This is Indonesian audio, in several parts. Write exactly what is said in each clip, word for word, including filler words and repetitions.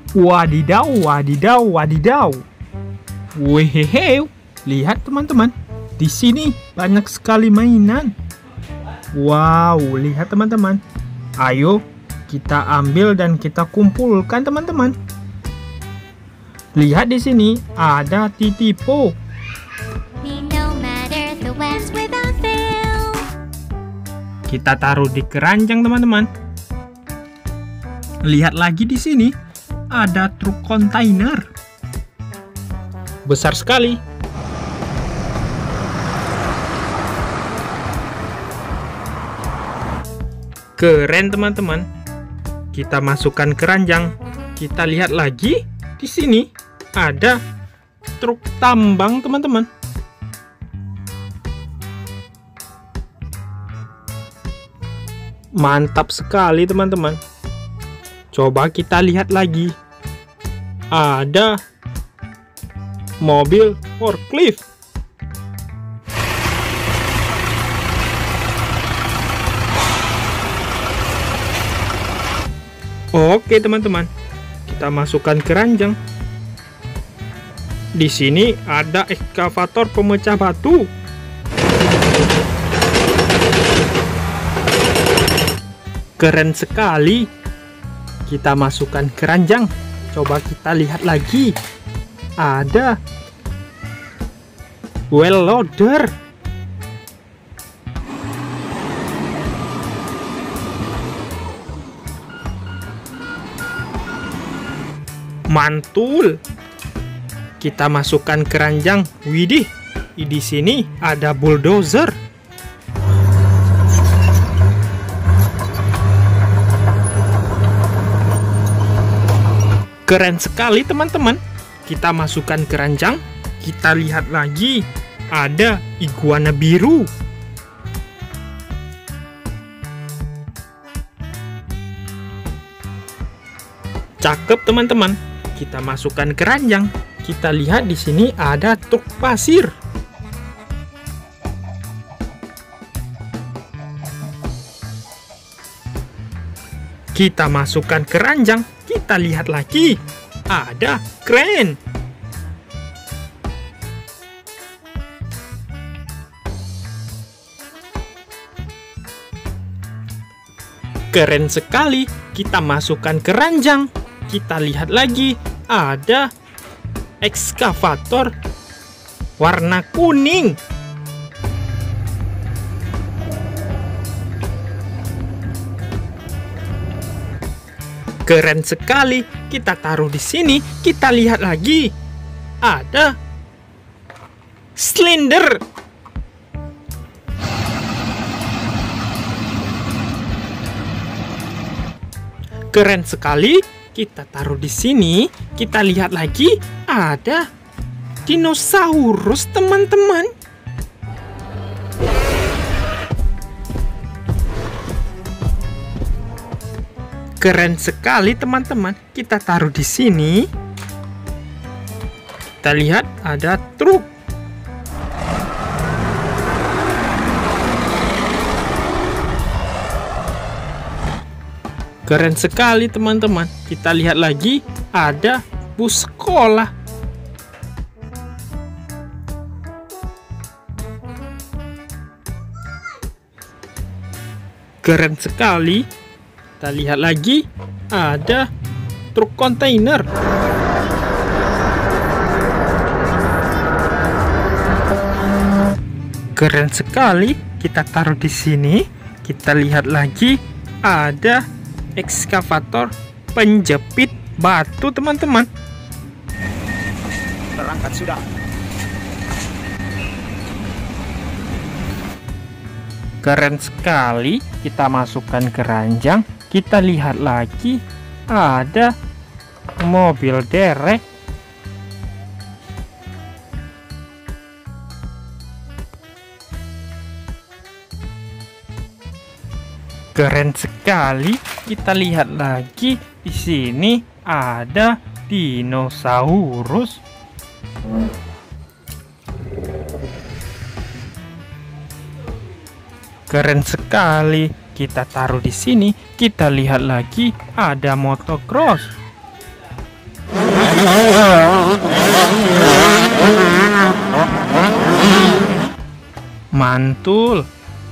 Wadidaw, wadidaw, wadidaw. Wehehe, lihat teman-teman. Di sini banyak sekali mainan. Wow, lihat teman-teman. Ayo kita ambil dan kita kumpulkan teman-teman. Lihat di sini ada titipo. Kita taruh di keranjang teman-teman. Lihat lagi di sini ada truk kontainer. Besar sekali. Keren teman-teman. Kita masukkan keranjang. Kita lihat lagi di sini ada truk tambang teman-teman. Mantap sekali teman-teman. Coba kita lihat lagi. Ada mobil forklift. Oke teman-teman, kita masukkan keranjang. Di sini ada ekskavator pemecah batu. Keren sekali. Kita masukkan keranjang. Coba kita lihat lagi. Ada well loader. Mantul. Kita masukkan keranjang. Widih, di sini ada bulldozer. Keren sekali teman-teman. Kita masukkan keranjang. Kita lihat lagi ada iguana biru. Cakep teman-teman. Kita masukkan keranjang. Kita lihat di sini ada truk pasir. Kita masukkan keranjang. Kita lihat lagi ada kren. Keren sekali. Kita masukkan keranjang. Kita lihat lagi ada ekskavator warna kuning. Keren sekali. Kita taruh di sini. Kita lihat lagi ada silinder. Keren sekali. Kita taruh di sini. Kita lihat lagi ada dinosaurus teman-teman. Keren sekali teman-teman. Kita taruh di sini. Kita lihat ada truk. Keren sekali teman-teman. Kita lihat lagi ada bus sekolah. Keren sekali. Kita lihat lagi ada truk kontainer. Keren sekali. Kita taruh di sini. Kita lihat lagi ada ekskavator penjepit batu teman-teman. Terangkat sudah. Keren sekali. Kita masukkan keranjang. Kita lihat lagi ada mobil derek. Keren sekali. Kita lihat lagi di sini ada dinosaurus. Keren sekali. Kita taruh di sini. Kita lihat lagi ada motocross. Mantul.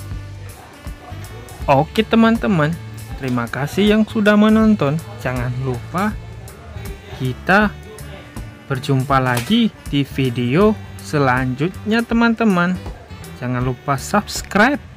Oke teman-teman, terima kasih yang sudah menonton. Jangan lupa kita berjumpa lagi di video selanjutnya teman-teman. Jangan lupa subscribe.